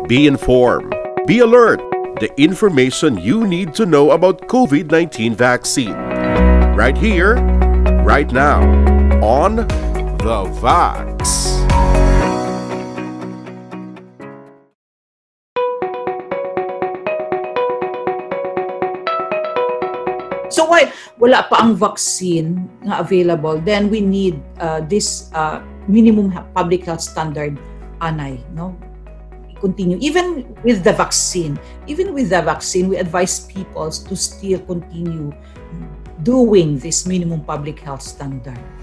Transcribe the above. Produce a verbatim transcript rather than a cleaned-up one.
Be informed. Be alert. The information you need to know about COVID nineteen vaccine. Right here, right now, on The VAX. So why wala pa ang vaccine na available, then we need uh, this uh, minimum public health standard, anay, no? Continue. Even with the vaccine, even with the vaccine, we advise people to still continue doing this minimum public health standard.